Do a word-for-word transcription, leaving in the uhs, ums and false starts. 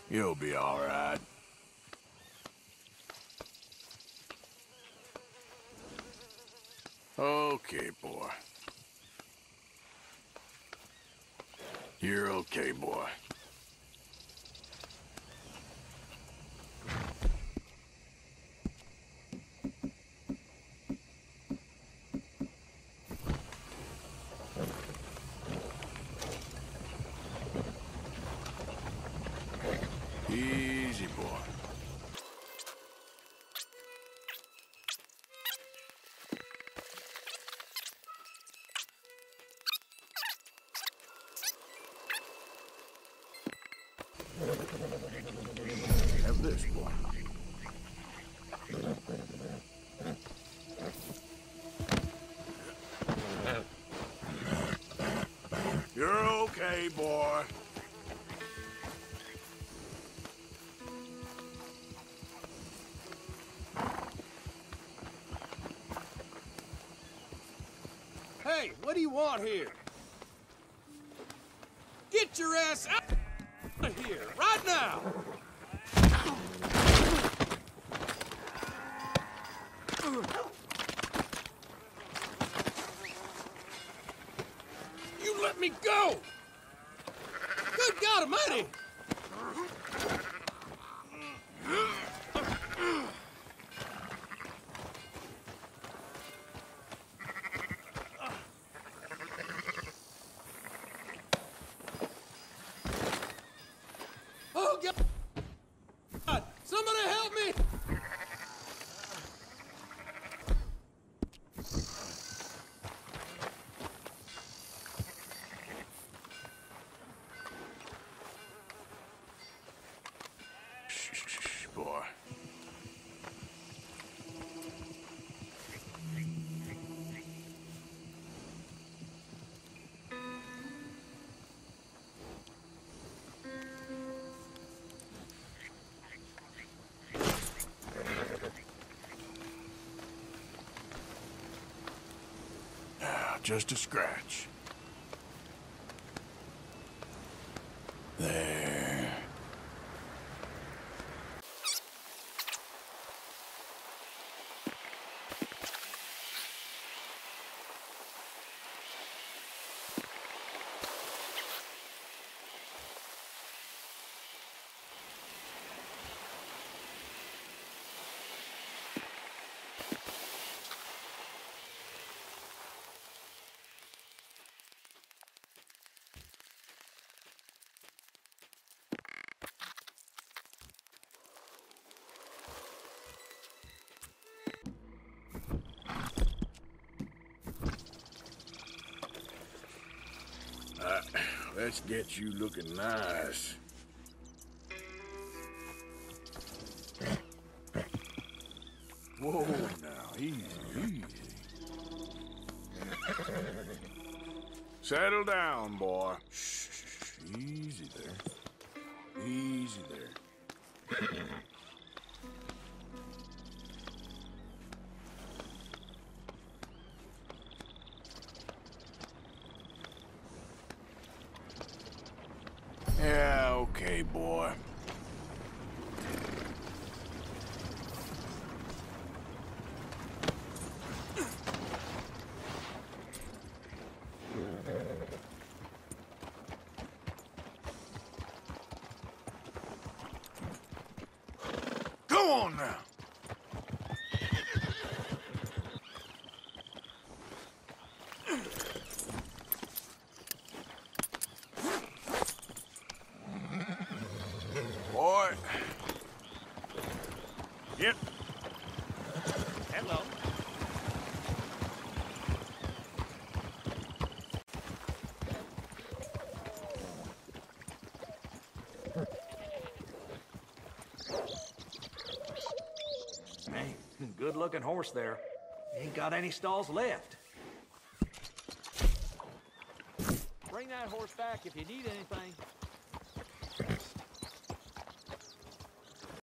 You'll be all right. Okay, boy. You're okay, boy. Easy, boy. Have this, boy. You're okay, boy. Hey, what do you want here? Get your ass out of here, right now! You let me go! Good God Almighty! Oh, God! Somebody help me! Shh, boy. Just a scratch. There. Uh, let's get you looking nice. Whoa, now, easy, easy. Settle down, boy. Shh, easy there. Easy there. Yeah, okay, boy. Go on now. Boy. Yep. Hello. Hey, good-looking horse there. Ain't got any stalls left. Bring that horse back if you need anything.